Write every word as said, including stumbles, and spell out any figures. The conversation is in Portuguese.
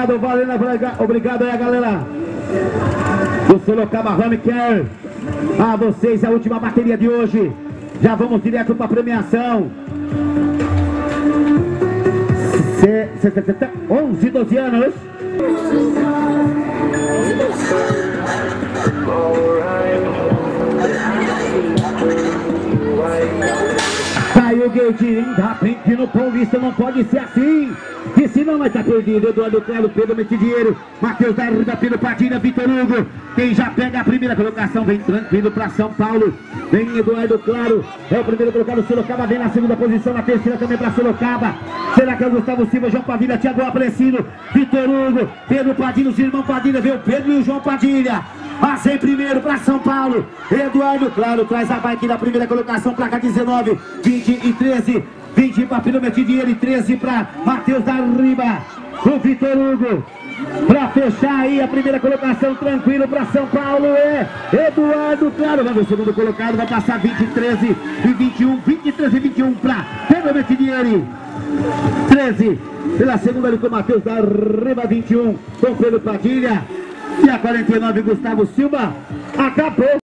Obrigado, valendo, obrigado aí, galera do Sorocaba Home Care. A vocês a última bateria de hoje. Já vamos direto para a premiação. onze, doze anos. Caiu o Guedinho, tá pedindo Paulista, não pode ser assim. Que senão vai estar perdido. Eduardo Claro, Pedro Metidieiro, Matheus da Riba, Pedro Padilha, Vitor Hugo. Quem já pega a primeira colocação vem tranquilo para São Paulo. Vem Eduardo Claro, é o primeiro colocado. Sorocaba vem na segunda posição, na terceira também para Sorocaba. Será que é o Gustavo Silva, João Padilha, Thiago Aparecido, Vitor Hugo, Pedro Padilha, os irmãos Padilha, vem o Pedro e o João Padilha. Mas em primeiro para São Paulo, Eduardo Claro traz a bike da primeira colocação, placa dezenove, vinte e treze, vinte para Pedro Metidieiro e treze para Matheus da Riba. O Vitor Hugo, para fechar aí a primeira colocação, tranquilo para São Paulo, é Eduardo Claro. Vamos ver o segundo colocado, vai passar vinte, treze e vinte e um, vinte, treze e vinte e um para Pedro Metidieiro. treze pela segunda ali com Matheus da Riba, vinte e um com Pedro Padilha. E a quarenta e nove, Gustavo Silva. Acabou.